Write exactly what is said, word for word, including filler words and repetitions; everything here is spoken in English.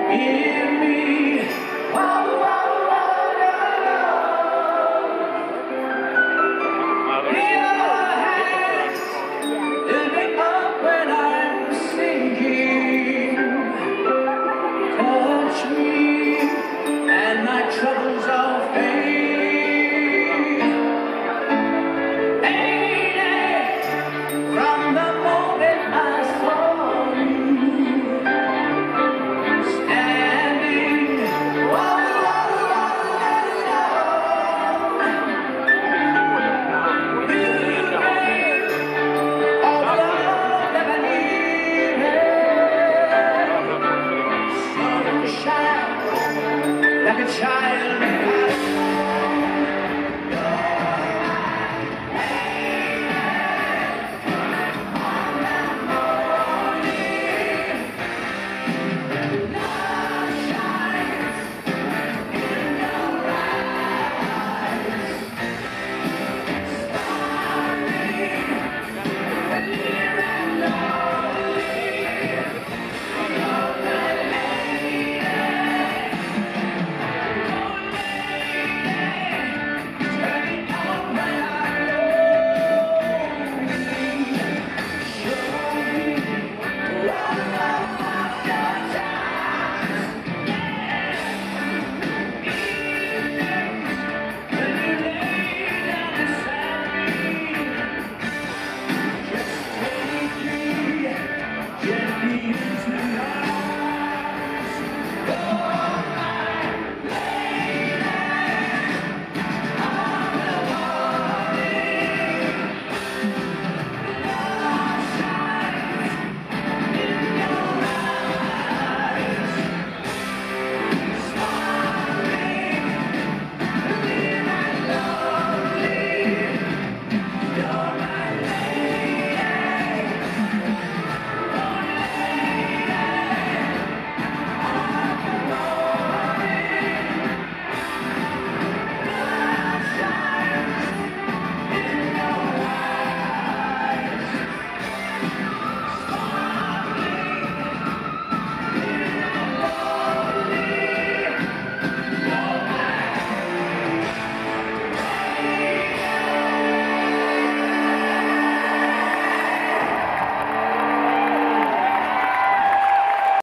Hear me. Whoa, whoa, whoa, whoa. Your hands lift me up when I'm sinking. Touch me and my troubles all fade. Ain't it from the moment I saw you standing, whoa, whoa, whoa, whoa. You gave all the love that I needed. Sunshine like a child.